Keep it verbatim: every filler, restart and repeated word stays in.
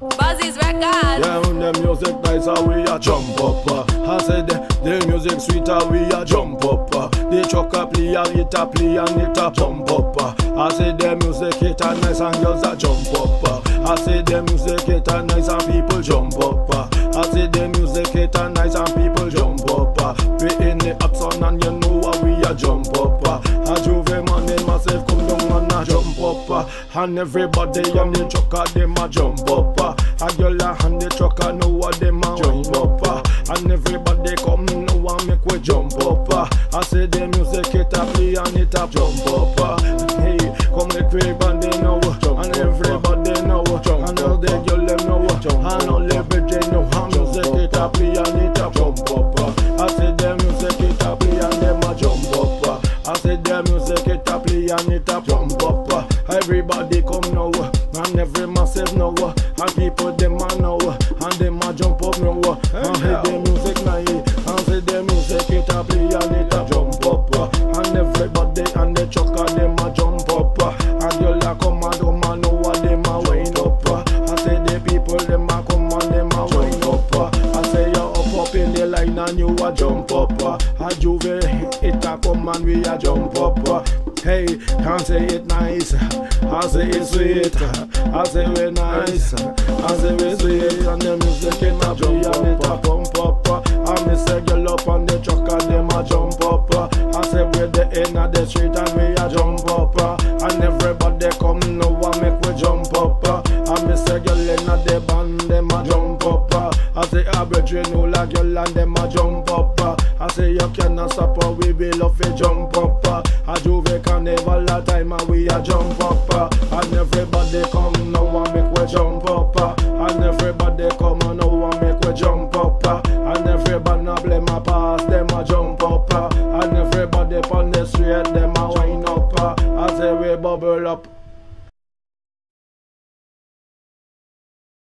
Buzzy's record. Yeah, when the music nice, uh, we a jump up. Uh. I said the, the music sweeter, we a jump up. Uh. The truck a play, a it a play, and it a pump up. Uh. I said the music it a nice, and girls a jump up. Uh. I said the music it a nice, and people jump up. Uh. I said the music it a nice, and people jump up. Uh. We in the action, and you know what we a jump up. Uh. A Juve man in myself come down and a jump up. Uh. And everybody on the truck a them a jump up. Uh. A girl a hand the truck a know what them a jump up. Uh. And everybody come now and make we jump up. Uh. I say the music it a play and it a jump up. Uh. Hey, come the crib and they know, and everybody know, and all the girl them know, and all the bitches know. And music it a play and it a jump up. Uh. I say the music it a play and them a jump up. Uh. I say the music it a play and it a jump up. Uh. Everybody come now, and every massive now, and people them a know, and them a jump up now. And say the music nice, and say the music it a play and it a jump up. And everybody and the truck a them a jump up. And you la come and come and know what them a wind up. I say the people them a come and them a wind up. I say you up up in the line and you a jump up. A Juve it a come and we a jump up. Hey, can't say it nice, I say it sweet, I say we nice, I say we sweet. And the music in a play and it a pump up. And me say girl up on the truck and them a jump up. I say we the end of the street and we a jump up. And everybody come now and make we jump up. And me say girl in the band them a jump up. I say a brethren all a girl and them a jump up. I say you cannot stop her, we will love to jump up. A Juve carnival a time and we a jump up. And everybody come now and make we jump up. And everybody come now and make we jump up. And everybody a blame a pass, them a jump up. And everybody on the street them a wind up. I say we bubble up.